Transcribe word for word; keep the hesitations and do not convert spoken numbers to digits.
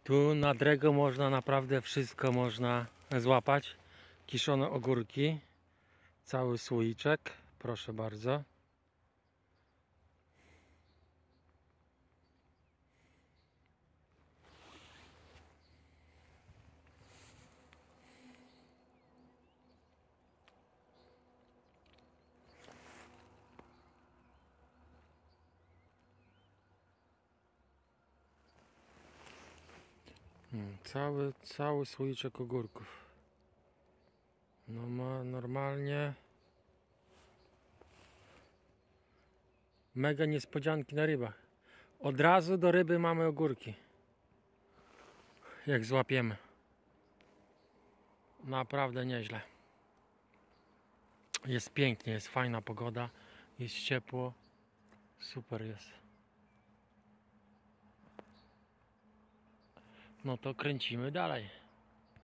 Tu na Drego można naprawdę wszystko można złapać. Kiszone ogórki, cały słoiczek, proszę bardzo. Hmm, cały, cały słoiczek ogórków. No ma normalnie mega niespodzianki na rybach. Od razu do ryby mamy ogórki. Jak złapiemy. Naprawdę nieźle. Jest pięknie, jest fajna pogoda, jest ciepło. Super jest. No to kręcimy dalej.